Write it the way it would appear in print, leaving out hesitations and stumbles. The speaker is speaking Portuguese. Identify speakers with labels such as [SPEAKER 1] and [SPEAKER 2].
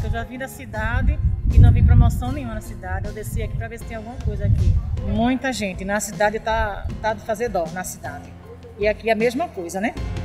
[SPEAKER 1] eu já vim da cidade e não vi promoção nenhuma na cidade. Eu desci aqui para ver se tem alguma coisa aqui. Muita gente. Na cidade tá de fazer dó, na cidade. E aqui é a mesma coisa, né?